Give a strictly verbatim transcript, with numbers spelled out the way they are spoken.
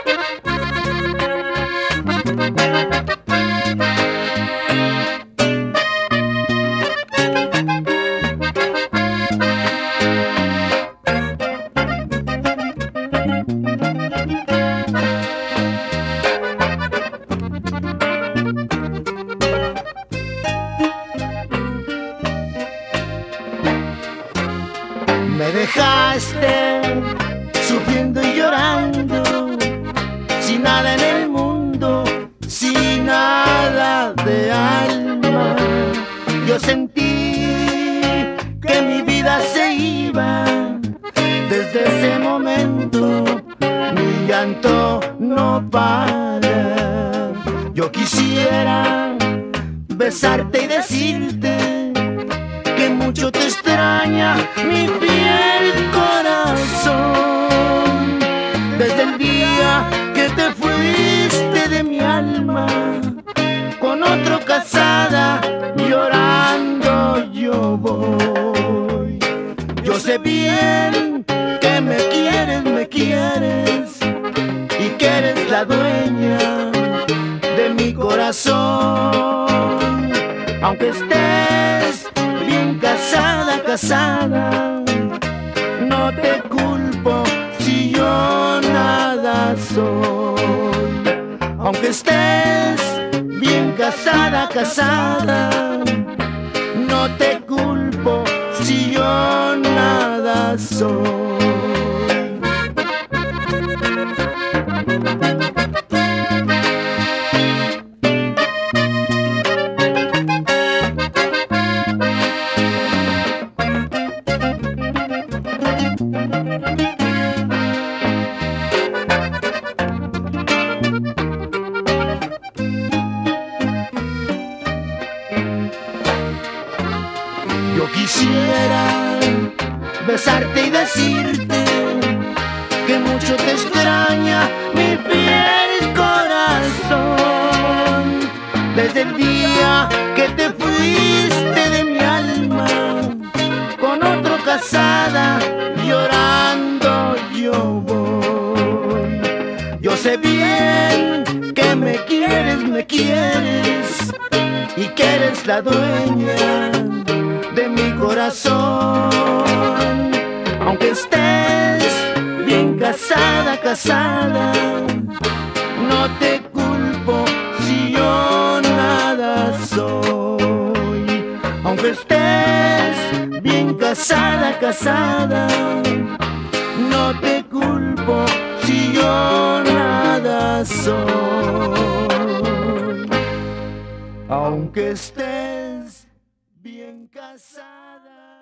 Me dejaste sufriendo y llorando, sin nada en el mundo, sin nada de alma. Yo sentí que mi vida se iba. Desde ese momento mi llanto no para. Yo quisiera besarte y decirte que mucho te extraña mi fiel corazón. Desde el día que te fuiste de mi alma, con otro casada, llorando yo voy. Yo sé bien que me quieres, me quieres, y que eres la dueña de mi corazón. Aunque estés bien casada, casada, no te culpo si yo nada soy. Aunque estés bien casada, casada, no te culpo si yo nada soy. Yo quisiera besarte y decirte que mucho te extraña mi fiel corazón. Desde el día que te fuiste de mi alma, con otro casada, llorando yo voy. Yo sé bien que me quieres, me quieres, y que eres la dueña de mi corazón. Aunque estés bien casada, casada, no te culpo si yo nada soy. Aunque estés bien casada, casada, no te culpo si yo nada soy. Aunque estés bien casada.